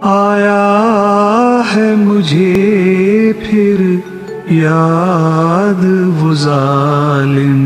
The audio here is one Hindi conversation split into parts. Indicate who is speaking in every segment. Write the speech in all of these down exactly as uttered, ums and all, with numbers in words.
Speaker 1: आया है मुझे फिर याद वो जालिम,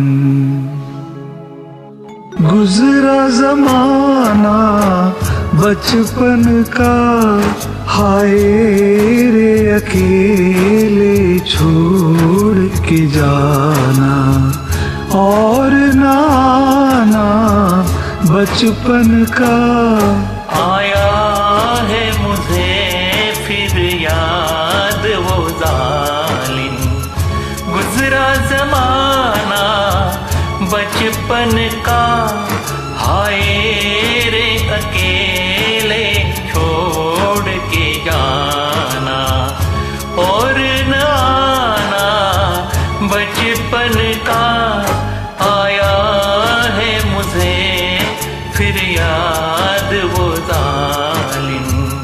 Speaker 1: गुजरा जमाना बचपन का, हाय रे अकेले छोड़ के जाना, और ना आना बचपन का।
Speaker 2: आया है मुझे फिर याद वो जालिम, गुजरा जमाना बचपन का, हाय रे अकेले छोड़ के जाना, और न आना बचपन का। आया है मुझे फिर याद वो जालिम।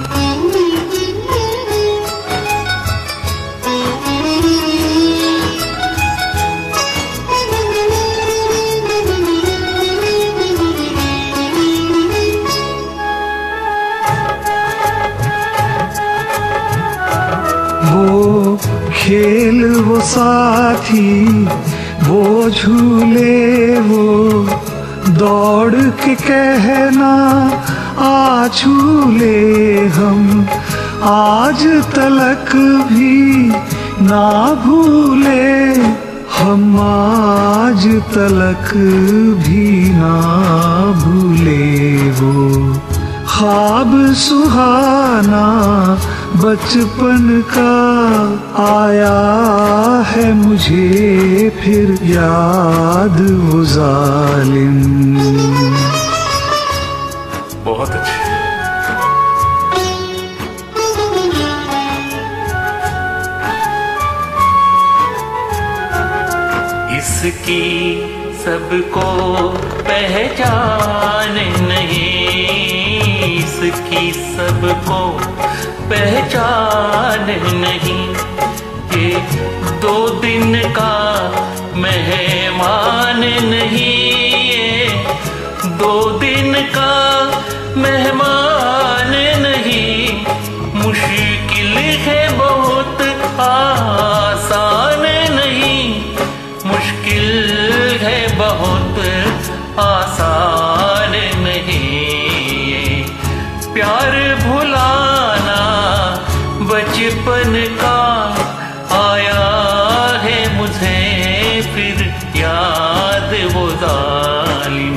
Speaker 1: वो खेल वो साथी वो झूले वो, दौड़ के कहना आ झूले हम, आज तलक भी ना भूले हम, आज तलक भी ना भूले वो ख्वाब सुहाना बचपन का। आया है मुझे फिर याद वो जालिम।
Speaker 2: बहुत अच्छे। इसकी सबको पहचान नहीं, इसकी सबको पहचान नहीं, ये दो दिन का मेहमान नहीं, ये दो दिन का मेहमान नहीं। मुश्किल है बहुत आसान नहीं, मुश्किल है बहुत आसान नहीं। प्यार भुलाना बचपन का, आया है मुझे फिर याद वो जालिम।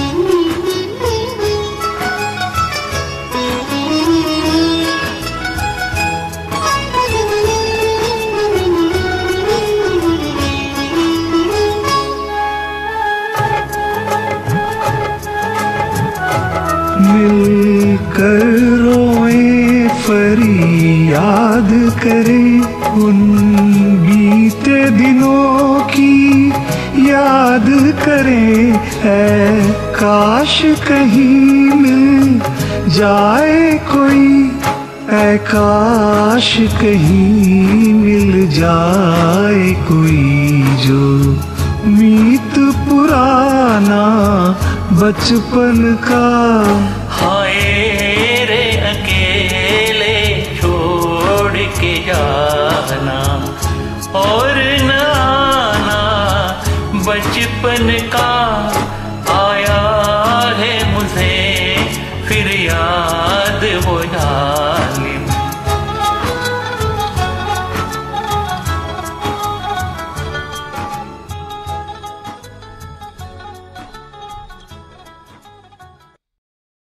Speaker 1: मिलकर रोए फरियाद करें उन बीते दिनों की याद करें, ऐ काश कहीं मिल जाए कोई, ऐ काश कहीं मिल जाए कोई, जो मीत पुराना बचपन का।
Speaker 2: हाय रे अकेले छोड़ के जाना, और न आना बचपन का।